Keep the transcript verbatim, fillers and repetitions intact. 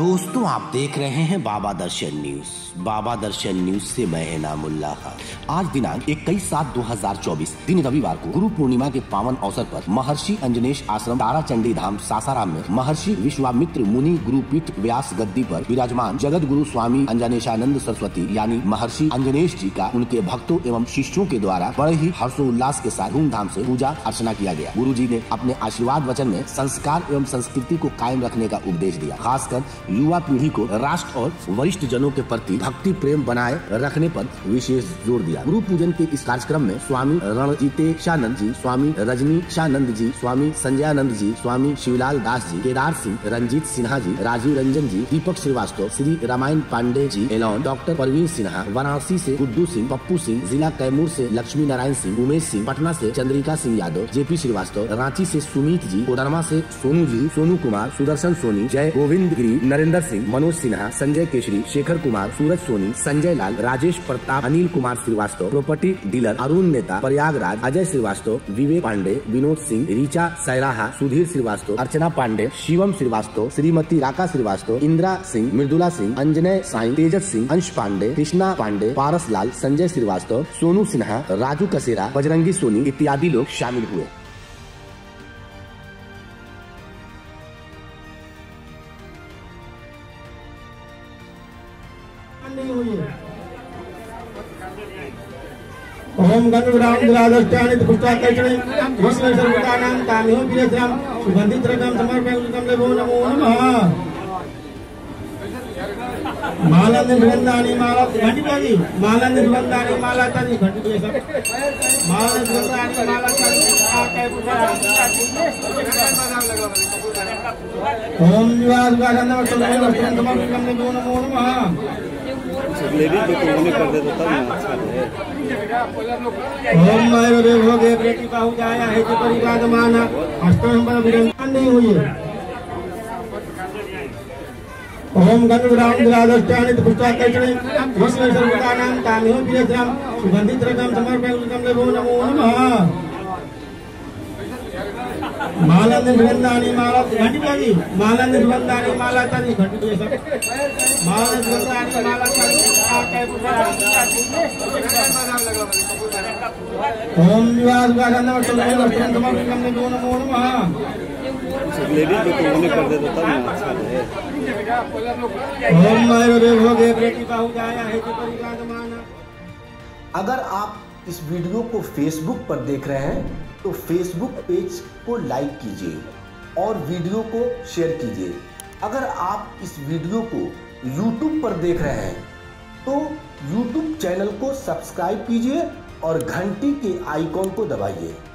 दोस्तों, आप देख रहे हैं बाबा दर्शन न्यूज। बाबा दर्शन न्यूज से मैं है नामुल्ला खान। आज दिनांक इक्कीस सात दो हजार चौबीस दिन रविवार को गुरु पूर्णिमा के पावन अवसर पर महर्षि अंजनेश आश्रम ताराचंडी धाम सासाराम में महर्षि विश्वामित्र मुनि गुरुपीठ व्यास गद्दी पर विराजमान जगत गुरु स्वामी अंजनेशानंद सरस्वती यानी महर्षि अंजनेश जी का उनके भक्तों एवं शिष्यों के द्वारा बड़े ही हर्षोल्लास के साथ धूमधाम से पूजा अर्चना किया गया। गुरु जी ने अपने आशीर्वाद वचन में संस्कार एवं संस्कृति को कायम रखने का उपदेश दिया। खासकर युवा पीढ़ी को राष्ट्र और वरिष्ठ जनों के प्रति भक्ति प्रेम बनाए रखने पर विशेष जोर दिया। गुरु पूजन के इस कार्यक्रम में स्वामी रणजीतेशानंद जी, स्वामी रजनीशानंद जी, स्वामी संजयानंद जी, स्वामी शिवलाल दास जी, केदार सिंह, रंजीत सिन्हा जी, राजीव रंजन जी, दीपक श्रीवास्तव, श्री रामायण पांडे जी, एलॉन, डॉक्टर परवीन सिन्हा, वाराणसी से गुड्डू सिंह, पप्पू सिंह, जिला कैमूर से लक्ष्मी नारायण सिंह, उमेश सिंह, पटना से चंद्रिका सिंह यादव, जेपी श्रीवास्तव, रांची से सुमित जी, कोडरमा से सोनू जी, सोनू कुमार, सुदर्शन सोनी, जय गोविंद गिरी, नरेंद्र सिंह, मनोज सिन्हा, संजय केशरी, शेखर कुमार, सूरज सोनी, संजय लाल, राजेश प्रताप, अनिल कुमार श्रीवास्तव, प्रॉपर्टी डीलर अरुण नेता, प्रयागराज, अजय श्रीवास्तव, विवेक पांडे, विनोद सिंह, रीचा सैराहा, सुधीर श्रीवास्तव, अर्चना पांडे, शिवम श्रीवास्तव, श्रीमती राका श्रीवास्तव, इंदिरा सिंह, मृदुला सिंह, अंजनय साई, तेजस सिंह, अंश पांडे, कृष्णा पांडे, पारस लाल, संजय श्रीवास्तव, सोनू सिन्हा, राजू कसेरा, बजरंगी सोनी इत्यादि लोग शामिल हुए। ओम गणुरामद्रादष्टानि पुष्टाकर्षणि विष्णु सर्वकानां तामिहो विरत्रं सुगंधित रकम समर्पयामि लेभो नमो नमः। माला निर्बंधानि माला घंटी बजी माला निर्बंधानि माला तनि घंटी बजी माला निर्बंधानि माला तनि आके ओम निवास गानम समर्पयामि लेभो नमो नमः। लेडीज को तुमने कर दे तो तब ना अच्छा है। ओम माय भोगे प्रेति बाहु जाया है जो परिवादमान अष्टम पर विरंजन नहीं हुई। ओम गणुरामद्रादष्टानि पुष्टाकर्षणि विष्णु सर्वकानां तामिहो विरत्रं सुगंधित रकम समर्पयामि लेभो नमो नमः। माला निर्बंधानि माला घंटी बजी माला निर्बंधानि माला तनि घंटी बजी माला निर्बंधानि माला तनि आके ओम निवास गानम समर्पयामि लेभो नमो नमः। लेडीज को तुमने कर दे तो तब ना अच्छा है। ओम माय भोगे प्रेति बाहु जाया है जो परिवादमान। अगर आप इस वीडियो को फेसबुक पर देख रहे हैं तो फेसबुक पेज को लाइक कीजिए और वीडियो को शेयर कीजिए। अगर आप इस वीडियो को यूट्यूब पर देख रहे हैं तो यूट्यूब चैनल को सब्सक्राइब कीजिए और घंटी के आइकॉन को दबाइए।